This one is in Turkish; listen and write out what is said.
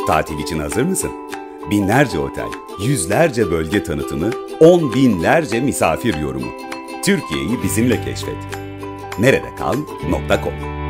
Tatil için hazır mısın? Binlerce otel, yüzlerce bölge tanıtımı, 10 binlerce misafir yorumu. Türkiye'yi bizimle keşfet. Neredekal.com